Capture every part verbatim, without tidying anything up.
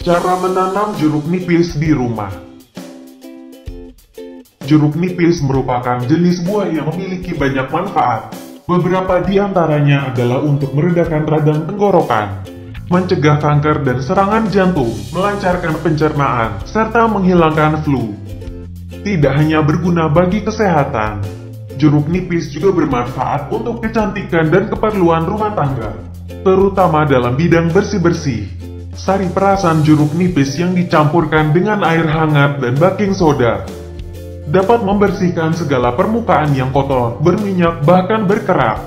Cara menanam jeruk nipis di rumah. Jeruk nipis merupakan jenis buah yang memiliki banyak manfaat. Beberapa di antaranya adalah untuk meredakan radang tenggorokan, mencegah kanker dan serangan jantung, melancarkan pencernaan, serta menghilangkan flu. Tidak hanya berguna bagi kesehatan, jeruk nipis juga bermanfaat untuk kecantikan dan keperluan rumah tangga, terutama dalam bidang bersih-bersih. Sari perasan jeruk nipis yang dicampurkan dengan air hangat dan baking soda dapat membersihkan segala permukaan yang kotor, berminyak, bahkan berkerak.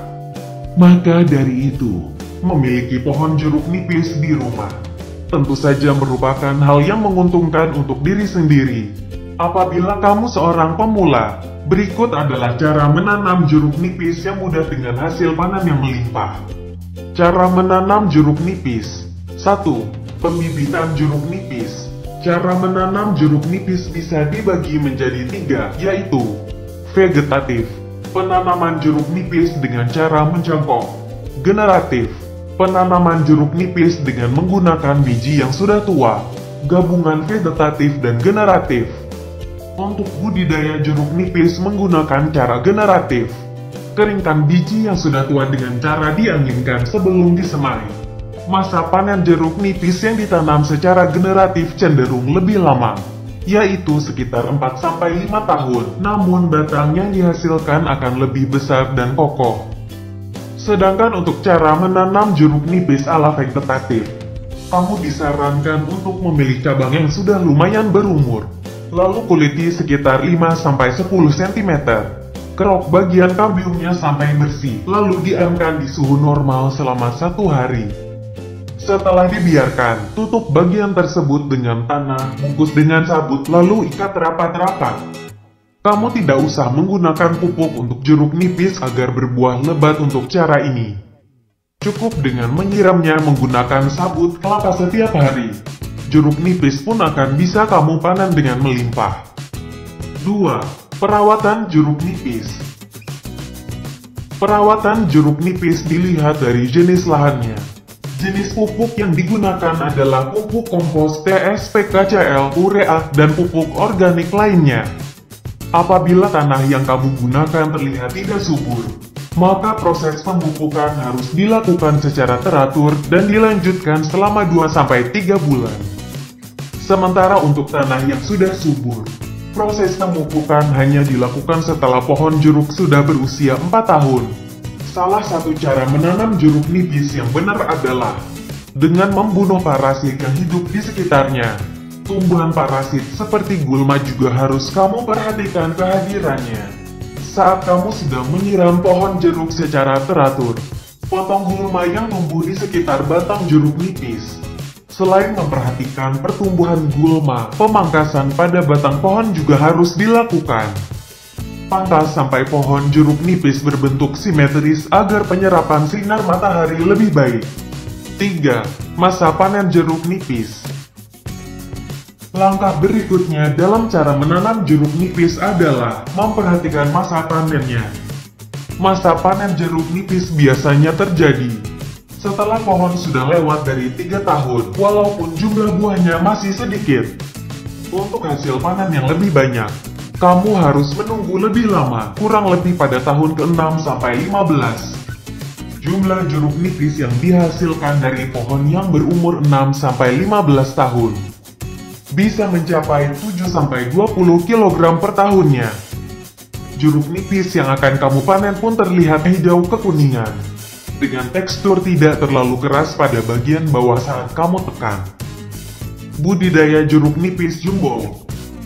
Maka dari itu, memiliki pohon jeruk nipis di rumah tentu saja merupakan hal yang menguntungkan untuk diri sendiri. Apabila kamu seorang pemula, berikut adalah cara menanam jeruk nipis yang mudah dengan hasil panen yang melimpah. Cara menanam jeruk nipis. satu. Pembibitan jeruk nipis. Cara menanam jeruk nipis bisa dibagi menjadi tiga, yaitu vegetatif, penanaman jeruk nipis dengan cara mencangkok; generatif, penanaman jeruk nipis dengan menggunakan biji yang sudah tua; gabungan vegetatif dan generatif. Untuk budidaya jeruk nipis menggunakan cara generatif, keringkan biji yang sudah tua dengan cara dianginkan sebelum disemai. Masa panen jeruk nipis yang ditanam secara generatif cenderung lebih lama, yaitu sekitar empat sampai lima tahun, namun batang yang dihasilkan akan lebih besar dan kokoh. Sedangkan untuk cara menanam jeruk nipis ala vegetatif, kamu disarankan untuk memilih cabang yang sudah lumayan berumur, lalu kuliti sekitar lima sampai sepuluh sentimeter. Kerok bagian kambiumnya sampai bersih, lalu diamkan di suhu normal selama satu hari. Setelah dibiarkan, tutup bagian tersebut dengan tanah, bungkus dengan sabut, lalu ikat rapat-rapat. Kamu tidak usah menggunakan pupuk untuk jeruk nipis agar berbuah lebat untuk cara ini. Cukup dengan menyiramnya menggunakan sabut kelapa setiap hari. Jeruk nipis pun akan bisa kamu panen dengan melimpah. dua. Perawatan jeruk nipis. Perawatan jeruk nipis dilihat dari jenis lahannya. Jenis pupuk yang digunakan adalah pupuk kompos T S P K C L, urea, dan pupuk organik lainnya. Apabila tanah yang kamu gunakan terlihat tidak subur, maka proses pemupukan harus dilakukan secara teratur dan dilanjutkan selama dua sampai tiga bulan. Sementara untuk tanah yang sudah subur, proses pemupukan hanya dilakukan setelah pohon jeruk sudah berusia empat tahun. Salah satu cara menanam jeruk nipis yang benar adalah dengan membunuh parasit yang hidup di sekitarnya. Tumbuhan parasit seperti gulma juga harus kamu perhatikan kehadirannya. Saat kamu sedang menyiram pohon jeruk secara teratur, potong gulma yang tumbuh di sekitar batang jeruk nipis. Selain memperhatikan pertumbuhan gulma, pemangkasan pada batang pohon juga harus dilakukan. Pangkas sampai pohon jeruk nipis berbentuk simetris agar penyerapan sinar matahari lebih baik. tiga. Masa panen jeruk nipis. Langkah berikutnya dalam cara menanam jeruk nipis adalah memperhatikan masa panennya. Masa panen jeruk nipis biasanya terjadi setelah pohon sudah lewat dari tiga tahun, walaupun jumlah buahnya masih sedikit. Untuk hasil panen yang lebih banyak, kamu harus menunggu lebih lama, kurang lebih pada tahun keenam sampai lima belas. Jumlah jeruk nipis yang dihasilkan dari pohon yang berumur enam sampai lima belas tahun bisa mencapai tujuh sampai dua puluh kilogram per tahunnya. Jeruk nipis yang akan kamu panen pun terlihat hijau kekuningan, dengan tekstur tidak terlalu keras pada bagian bawah saat kamu tekan. Budidaya jeruk nipis jumbo.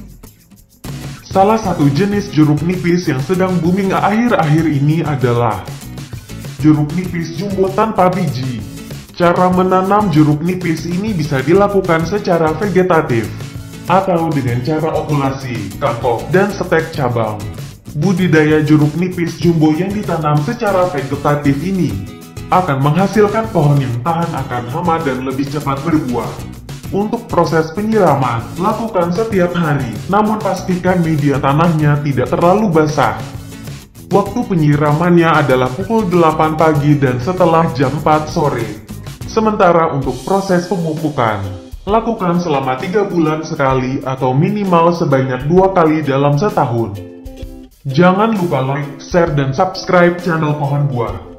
Salah satu jenis jeruk nipis yang sedang booming akhir-akhir ini adalah jeruk nipis jumbo tanpa biji. Cara menanam jeruk nipis ini bisa dilakukan secara vegetatif, atau dengan cara okulasi, kangkok, dan stek cabang. Budidaya jeruk nipis jumbo yang ditanam secara vegetatif ini akan menghasilkan pohon yang tahan akan hama dan lebih cepat berbuah. Untuk proses penyiraman, lakukan setiap hari, namun pastikan media tanahnya tidak terlalu basah. Waktu penyiramannya adalah pukul delapan pagi dan setelah jam empat sore. Sementara untuk proses pemupukan, Lakukan selama tiga bulan sekali atau minimal sebanyak dua kali dalam setahun. Jangan lupa like, share, dan subscribe channel Pohon Buah.